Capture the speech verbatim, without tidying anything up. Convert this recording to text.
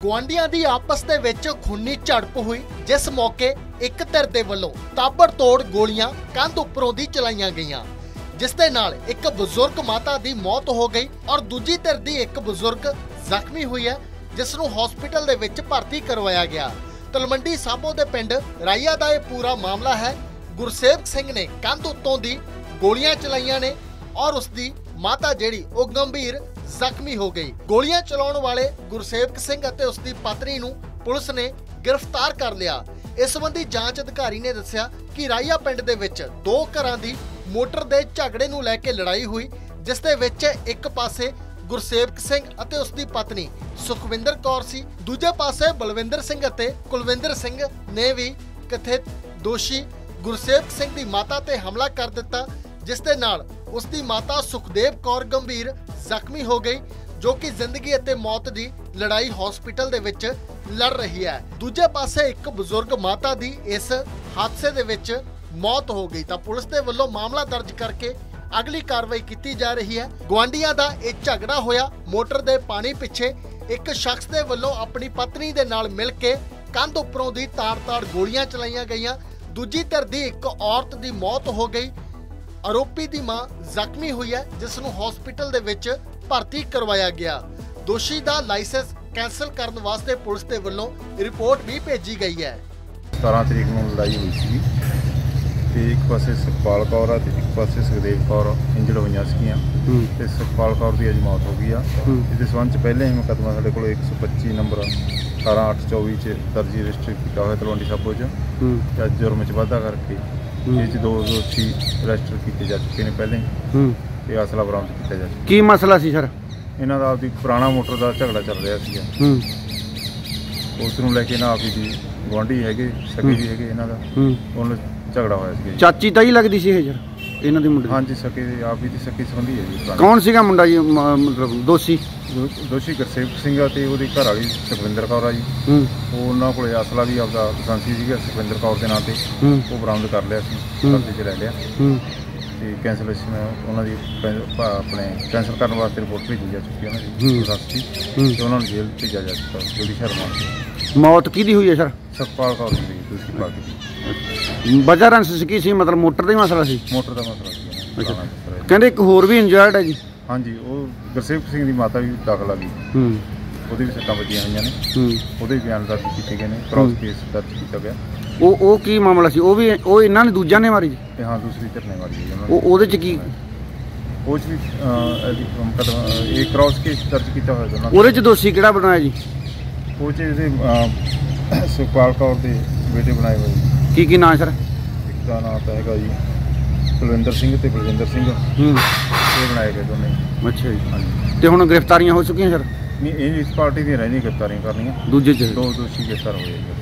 ਗੁਆਂਢੀਆਂ ਦੀ ਆਪਸ ਦੇ ਵਿੱਚ ਖੂਨੀ ਝੜਪ ਹੋਈ, ਜਿਸ ਮੌਕੇ ਇੱਕ ਧਿਰ ਦੇ ਵੱਲੋਂ ਤਾਬੜਤੋੜ ਗੋਲੀਆਂ ਕੰਧ ਉੱਪਰੋਂ ਦੀ ਚਲਾਈਆਂ ਗਈਆਂ, ਜਿਸ ਦੇ ਨਾਲ ਇੱਕ ਬਜ਼ੁਰਗ ਮਾਤਾ ਦੀ ਮੌਤ ਹੋ ਗਈ ਔਰ ਦੂਜੀ ਧਿਰ ਦੀ ਇੱਕ ਬਜ਼ੁਰਗ ਜ਼ਖਮੀ ਹੋਈ ਹੈ, ਜਿਸ ਨੂੰ ਹਸਪੀਟਲ ਦੇ ਵਿੱਚ ਭਰਤੀ ਕਰਵਾਇਆ ਗਿਆ। ਤਲਵੰਡੀ ਸਾਬੋ ਦੇ ਪਿੰਡ ਰਾਈਆ ਦਾ ਇਹ ਪੂਰਾ ਮਾਮਲਾ ਹੈ। ਗੁਰਸੇਵਕ ਸਿੰਘ ਨੇ ਕੰਧ ਉੱਤੋਂ ਦੀ ਗੋਲੀਆਂ ਚਲਾਈਆਂ ਨੇ ਔਰ ਉਸ ਦੀ ਮਾਤਾ ਜਿਹੜੀ ਉਹ ਗੰਭੀਰ ਜ਼ਖਮੀ ਹੋ ਗਈ। ਗੋਲੀਆਂ ਚਲਾਉਣ ਵਾਲੇ ਗੁਰਸੇਵਕ ਸਿੰਘ ਅਤੇ ਉਸ ਦੀ ਪਤਨੀ ਨੂੰ ਪੁਲਿਸ ਨੇ ਗ੍ਰਿਫਤਾਰ ਕਰ ਲਿਆ। ਇਸ ਸੰਬੰਧੀ ਜਾਂਚ ਅਧਿਕਾਰੀ ਨੇ ਦੱਸਿਆ ਕਿ ਰਾਈਆ ਪਿੰਡ ਦੇ ਵਿੱਚ ਦੋ ਘਰਾਂ ਦੀ ਮੋਟਰ ਦੇ ਝਗੜੇ ਨੂੰ ਲੈ ਕੇ ਲੜਾਈ ਹੋਈ, ਜਿਸ ਦੇ ਵਿੱਚ ਇੱਕ ਪਾਸੇ ਗੁਰਸੇਵਕ ਸਿੰਘ ਅਤੇ ਉਸ ਦੀ ਪਤਨੀ ਸੁਖਵਿੰਦਰ ਕੌਰ ਸੀ, ਦੂਜੇ ਪਾਸੇ ਬਲਵਿੰਦਰ ਸਿੰਘ ਅਤੇ ਕੁਲਵਿੰਦਰ ਸਿੰਘ ਨੇ ਵੀ ਕਥਿਤ ਦੋਸ਼ੀ ਗੁਰਸੇਵਕ ਸਿੰਘ ਦੀ ਮਾਤਾ ਤੇ ਹਮਲਾ ਕਰ ਦਿੱਤਾ, ਜਿਸ ਦੇ ਨਾਲ ਉਸ ਦੀ ਮਾਤਾ ਸੁਖਦੇਵ ਕੌਰ ਗੰਭੀਰ ਜ਼ਖਮੀ ਹੋ ਗਈ, ਜੋ ਕਿ ਜ਼ਿੰਦਗੀ ਅਤੇ ਮੌਤ ਦੀ ਲੜਾਈ ਹਸਪੀਟਲ ਦੇ ਵਿੱਚ ਲੜ ਰਹੀ ਹੈ। ਦੂਜੇ ਪਾਸੇ ਇੱਕ ਬਜ਼ੁਰਗ ਮਾਤਾ ਦੀ ਇਸ ਹਾਦਸੇ ਦੇ ਵਿੱਚ ਮੌਤ ਹੋ ਗਈ ਤਾਂ ਪੁਲਿਸ ਦੇ ਵੱਲੋਂ ਮਾਮਲਾ ਦਰਜ ਕਰਕੇ ਅਗਲੀ ਕਾਰਵਾਈ ਕੀਤੀ ਜਾ ਰਹੀ ਹੈ। ਗੁਆਂਢੀਆਂ ਦਾ ਇਹ ਝਗੜਾ ਹੋਇਆ ਮੋਟਰ ਦੇ ਪਾਣੀ ਪਿੱਛੇ। ਇੱਕ ਸ਼ਖਸ ਦੇ ਵੱਲੋਂ ਆਪਣੀ ਪਤਨੀ ਦੇ ਨਾਲ ਮਿਲ ਕੇ ਕੰਧ ਉੱਪਰੋਂ ਦੀ ਤਾੜ-ਤਾੜ ਗੋਲੀਆਂ ਚਲਾਈਆਂ ਗਈਆਂ, ਦੂਜੀ ਧਿਰ ਦੀ ਇੱਕ ਔਰਤ ਦੀ ਮੌਤ ਹੋ ਗਈ। ਆਰੋਪੀ ਦੀ ਮਾਂ ਜ਼ਖਮੀ ਹੋਈ ਹੈ, ਜਿਸ ਨੂੰ ਹਸਪੀਟਲ ਦੇ ਵਿੱਚ ਭਰਤੀ ਕਰਵਾਇਆ ਗਿਆ। ਦੋਸ਼ੀ ਦਾ ਲਾਇਸੈਂਸ ਕੈਂਸਲ ਕਰਨ ਵਾਸਤੇ ਪੁਲਿਸ ਦੇ ਵੱਲੋਂ ਰਿਪੋਰਟ ਵੀ ਭੇਜੀ ਗਈ ਹੈ। ਸਤਾਰਾਂ ਤਰੀਕ ਨੂੰ ਲੜਾਈ ਹੋਈ ਸੀ ਤੇ ਇੱਕ ਪਾਸੇ ਸੁਖਪਾਲ ਕੌਰ ਆ ਤੇ ਇੱਕ ਪਾਸੇ ਸੁਖਦੇਵ ਕੌਰ ਇੰਜਰਡ ਹੋਈਆਂ ਸੀਗੀਆਂ ਤੇ ਸੁਖਪਾਲ ਕੌਰ ਦੀ ਅੱਜ ਮੌਤ ਹੋ ਗਈ ਆ। ਇਹਦੇ ਸੰਬੰਧ ਚ ਪਹਿਲਾਂ ਹੀ ਮੁਕੱਦਮਾ ਸਾਡੇ ਕੋਲ ਇੱਕ ਸੌ ਪੱਚੀ ਨੰਬਰ ਅਠਾਰਾਂ ਅੱਠ ਚੌਵੀ ਚ ਦਰਜ ਰਜਿਸਟਰ ਕੀਤਾ ਹੋਇਆ ਤਲਵੰਡੀ ਸਾਬੋ ਚ। ਅੱਜ ਜੁਰਮ ਚ ਵਾਧਾ ਕਰਕੇ ਇਹ ਚ ਦੋ ਦੋਸ਼ੀ ਰਜਿਸਟਰ ਕੀਤੇ ਜਾ ਚੁੱਕੇ ਨੇ ਪਹਿਲਾਂ ਹੀ ਤੇ ਅਸਲਾ ਬਰਾਮਦ ਕੀਤਾ ਜਾ ਚੁੱਕਾ। ਕੀ ਮਸਲਾ ਸੀ ਸਰ? ਇਹਨਾਂ ਦਾ ਆਪਦੀ ਪੁਰਾਣਾ ਮੋਟਰ ਦਾ ਝਗੜਾ ਚੱਲ ਰਿਹਾ ਸੀਗਾ, ਉਸ ਨੂੰ ਲੈ ਕੇ ਨਾ ਆਪੀ ਦੀ ਗੁਆਂਢੀ ਹੈਗੇ ਸਕੇ ਜੀ ਹੈਗੇ ਇਹਨਾਂ ਦਾ ਉਹਨੂੰ ਝਗੜਾ ਹੋਇਆ ਸੀ। ਚਾਚੀ ਤਾਈ ਲੱਗਦੀ ਸੀ ਇਹ ਸਰ ਇਹਨਾਂ ਦੀ ਮੁੰਡੇ? ਹਾਂਜੀ ਸਕੇ ਆਪ ਹੀ ਦੀ ਸਕੀ ਸੰਬੰਧੀ ਹੈ ਜੀ। ਕੌਣ ਸੀਗਾ ਮੁੰਡਾ ਜੀ ਮਤਲਬ ਦੋਸ਼ੀ? ਦੋਸ਼ੀ ਗੁਰਸੇਵਕ ਸਿੰਘ ਆ ਤੇ ਉਹਦੀ ਘਰ ਵਾਲੀ ਸੁਖਵਿੰਦਰ ਕੌਰ ਆ ਜੀ। ਉਹ ਉਹਨਾਂ ਕੋਲੇ ਅਸਲਾ ਵੀ ਆਪਦਾ ਲਾਇਸੈਂਸੀ ਸੀਗਾ ਸੁਖਵਿੰਦਰ ਕੌਰ ਦੇ ਨਾਂ ਤੇ, ਉਹ ਬਰਾਮਦ ਕਰ ਲਿਆ ਸੀ, ਕਬਜ਼ੇ 'ਚ ਲੈ ਲਿਆ ਤੇ ਕੈਂਸਲੇਸ਼ਨ ਉਹਨਾਂ ਦੀ ਆਪਣੇ ਕੈਂਸਲ ਕਰਨ ਵਾਸਤੇ ਰਿਪੋਰਟ ਭੇਜੀ ਜਾ ਚੁੱਕੀ ਉਹਨਾਂ ਦੀ ਰਾਸਤੀ ਤੇ ਉਹਨਾਂ ਨੂੰ ਜੇਲ੍ਹ ਭੇਜਿਆ ਜਾ ਚੁੱਕਾ ਜਲਦੀ ਸ਼ਰਮਾ। ਮੌਤ ਕਿਹਦੀ ਹੋਈ ਹੈ ਸਰ? ਸੁਖਪਾਲ ਕੌਰ ਦੀ ਦੂਸਰੀ ਪਾਰਟੀ ਦੀ। ਵਜ੍ਹਾ ਰੰਸ ਕੀ ਸੀ? ਮਤਲਬ ਮੋਟਰ ਦਾ ਹੀ ਮਸਲਾ ਸੀ? ਮੋਟਰ ਦਾ ਮਸਲਾ ਸੀ। ਕਹਿੰਦੇ ਇੱਕ ਹੋਰ ਵੀ ਇੰਜਰਡ ਹੈ ਜੀ? ਹਾਂਜੀ, ਉਹ ਗੁਰਸੇਵਕ ਸਿੰਘ ਦੀ ਮਾਤਾ ਵੀ ਦਾਖਲ ਆ ਗਈ, ਉਹਦੇ ਵੀ ਸੱਟਾਂ ਵੱਜੀਆਂ ਹੋਈਆਂ ਨੇ, ਉਹਦੇ ਵੀ ਬਿਆਨ ਦਰਜ ਕੀਤੇ ਗਏ ਨੇ, ਕ੍ਰਾਸ ਕੇਸ ਦਰਜ ਕੀਤਾ ਗਿਆ। ਉਹ ਉਹ ਕੀ ਮਾਮਲਾ ਸੀ? ਉਹ ਵੀ ਉਹ ਇਹਨਾਂ ਨੇ ਦੂਜਿਆਂ ਨੇ ਮਾਰੀ ਜੀ? ਤੇ ਹਾਂ, ਦੂਸਰੀ ਧਿਰ ਨੇ ਮਾਰੀ ਜੀ। ਉਹ ਉਹਦੇ ਚ ਕੀ ਉਹ 'ਚ ਵੀ ਇਹ ਕ੍ਰਾਸ ਕੇਸ ਦਰਜ ਕੀਤਾ ਹੋਇਆ ਦੋਨਾਂ। ਉਹਦੇ ਚ ਦੋਸ਼ੀ ਕਿਹੜਾ ਬਣਾਇਆ ਜੀ? ਉਹ 'ਚ ਇਹਦੇ ਸੁਖਪਾਲ ਕੌਰ ਦੇ ਬੇਟੇ ਬਣਾਏ ਹੋਏ। ਕੀ ਕੀ ਨਾਂ ਸਰ? ਇੱਕ ਦਾ ਨਾਂ ਤਾਂ ਹੈਗਾ ਜੀ ਕੁਲਵਿੰਦਰ ਸਿੰਘ ਤੇ ਬਲਵਿੰਦਰ ਸਿੰਘ, ਇਹ ਬਣਾਏ ਗਏ ਦੋਨੇ। ਅੱਛਾ ਜੀ। ਹਾਂਜੀ। ਤੇ ਹੁਣ ਗ੍ਰਿਫਤਾਰੀਆਂ ਹੋ ਚੁੱਕੀਆਂ ਸਰ? ਨਹੀਂ, ਇਹ ਇਸ ਪਾਰਟੀ ਦੀਆਂ ਰਹਿੰਦੀਆਂ ਗ੍ਰਿਫਤਾਰੀਆਂ ਕਰਨੀਆਂ, ਦੂਜੇ ਚ ਦੋ ਦੋਸ਼ੀ ਗ੍ਰਿਫਤਾਰ ਹੋਏ।